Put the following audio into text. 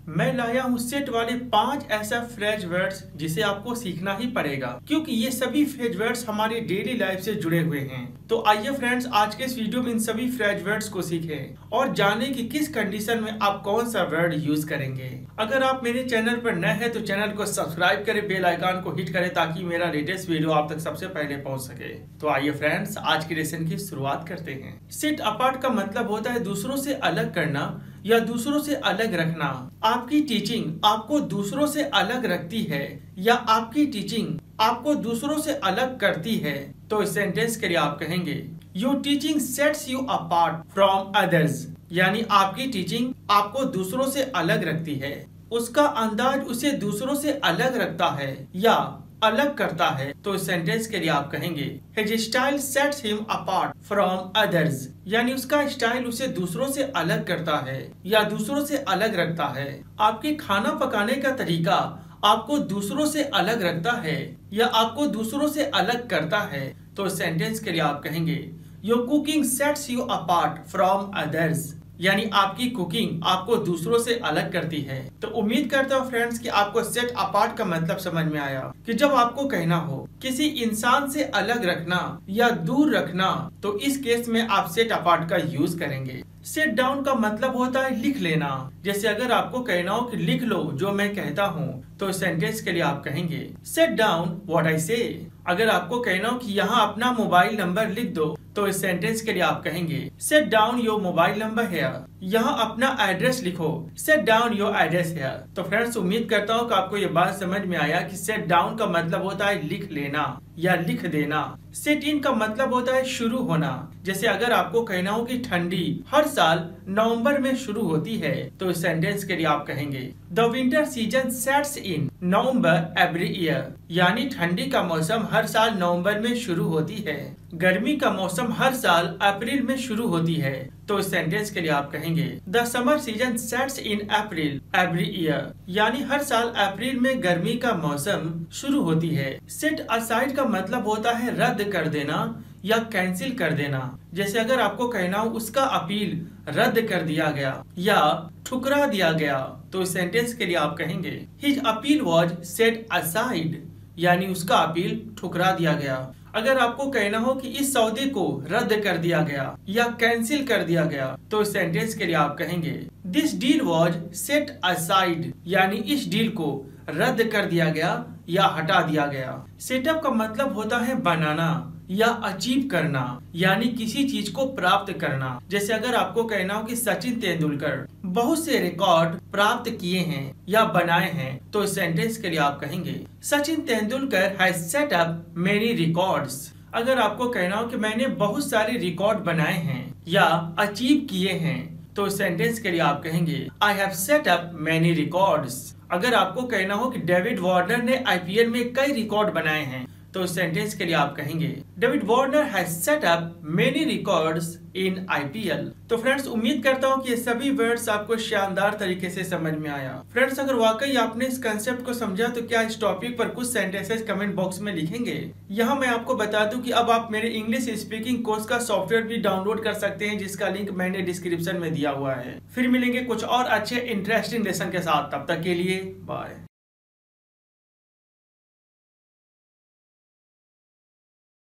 मैं लाया हूँ सेट वाले 5 ऐसा फ्रेज वर्ड्स जिसे आपको सीखना ही पड़ेगा, क्योंकि ये सभी फ्रेज वर्ड्स हमारी डेली लाइफ से जुड़े हुए हैं। तो आइए फ्रेंड्स, आज के इस वीडियो में इन सभी फ्रेज वर्ड्स को सीखें और जाने कि किस कंडीशन में आप कौन सा वर्ड यूज करेंगे। अगर आप मेरे चैनल पर नए हैं तो चैनल को सब्सक्राइब करें, बेल आइकन को हिट करें ताकि मेरा लेटेस्ट वीडियो आप तक सबसे पहले पहुंच सके। तो आइए फ्रेंड्स, आज की लेसन की शुरुआत करते हैं। सेट अपार्ट का मतलब होता है दूसरों से अलग करना या दूसरों से अलग रखना। आपकी टीचिंग आपको दूसरों से अलग रखती है या आपकी टीचिंग आपको दूसरों से अलग करती है। तो इस सेंटेंस के लिए आप कहेंगे your teaching sets you apart from others, यानी आपकी टीचिंग आपको दूसरों से अलग रखती है, उसका अंदाज उसे दूसरों से अलग रखता है या अलग करता है। तो इस सेंटेंस के लिए आप कहेंगे his style sets him apart from others, यानी उसका स्टाइल उसे दूसरों से अलग करता है या दूसरों से अलग रखता है। आपके खाना पकाने का तरीका आपको दूसरों से अलग रखता है या आपको दूसरों से अलग करता है। तो इस सेंटेंस के लिए आप कहेंगे your cooking sets you apart from others, यानी आपकी कुकिंग आपको दूसरों से अलग करती है। तो उम्मीद करता हूँ फ्रेंड्स कि आपको सेट अपार्ट का मतलब समझ में आया कि जब आपको कहना हो किसी इंसान से अलग रखना या दूर रखना तो इस केस में आप सेट अपार्ट का यूज करेंगे। सेट डाउन का मतलब होता है लिख लेना। जैसे अगर आपको कहना हो कि लिख लो जो मैं कहता हूँ तो इस सेंटेंस के लिए आप कहेंगे सेट डाउन व्हाट आई से। अगर आपको कहना हो कि यहाँ अपना मोबाइल नंबर लिख दो तो इस सेंटेंस के लिए आप कहेंगे set down your mobile number here, यहाँ अपना एड्रेस लिखो, set down your address here. तो फ्रेंड्स, उम्मीद करता हूँ कि आपको ये बात समझ में आया कि सेट डाउन का मतलब होता है लिख लेना या लिख देना। सेट इन का मतलब होता है शुरू होना। जैसे अगर आपको कहना हो कि ठंडी हर साल नवंबर में शुरू होती है तो इस सेंटेंस के लिए आप कहेंगे the winter season sets in November every year, यानी ठंडी का मौसम हर साल नवंबर में शुरू होती है। गर्मी का मौसम हर साल अप्रैल में शुरू होती है। तो इस सेंटेंस के लिए आप कहेंगे the summer season sets in April every year, यानी हर साल अप्रैल में गर्मी का मौसम शुरू होती है। सेट असाइड का मतलब होता है रद्द कर देना या कैंसिल कर देना। जैसे अगर आपको कहना हो उसका अपील रद्द कर दिया गया या ठुकरा दिया गया तो इस सेंटेंस के लिए आप कहेंगे his appeal was set aside, यानी उसका अपील ठुकरा दिया गया। अगर आपको कहना हो कि इस सौदे को रद्द कर दिया गया या कैंसिल कर दिया गया तो इस सेंटेंस के लिए आप कहेंगे this deal was set aside, यानी इस डील को रद्द कर दिया गया या हटा दिया गया। सेटअप का मतलब होता है बनाना या अचीव करना, यानी किसी चीज को प्राप्त करना। जैसे अगर आपको कहना हो कि सचिन तेंदुलकर बहुत से रिकॉर्ड प्राप्त किए हैं या बनाए हैं तो इस सेंटेंस के लिए आप कहेंगे Sachin Tendulkar has set up many records. अगर आपको कहना हो कि मैंने बहुत सारे रिकॉर्ड बनाए हैं या अचीव किए हैं तो इस सेंटेंस के लिए आप कहेंगे I have set up many records. अगर आपको कहना हो कि डेविड वार्नर ने आईपीएल में कई रिकॉर्ड बनाए हैं तो इस सेंटेंस के लिए आप कहेंगे David Warner has set up many records in IPL. तो फ्रेंड्स, उम्मीद करता हूँ कि ये सभी वर्ड्स आपको शानदार तरीके से समझ में आया। फ्रेंड्स, अगर वाकई आपने इस कंसेप्ट को समझा तो क्या इस टॉपिक पर कुछ सेंटेंसेस कमेंट बॉक्स में लिखेंगे। यहाँ मैं आपको बता दूं कि अब आप मेरे इंग्लिश स्पीकिंग कोर्स का सॉफ्टवेयर भी डाउनलोड कर सकते हैं, जिसका लिंक मैंने डिस्क्रिप्शन में दिया हुआ है। फिर मिलेंगे कुछ और अच्छे इंटरेस्टिंग लेसन के साथ, तब तक के लिए बाय।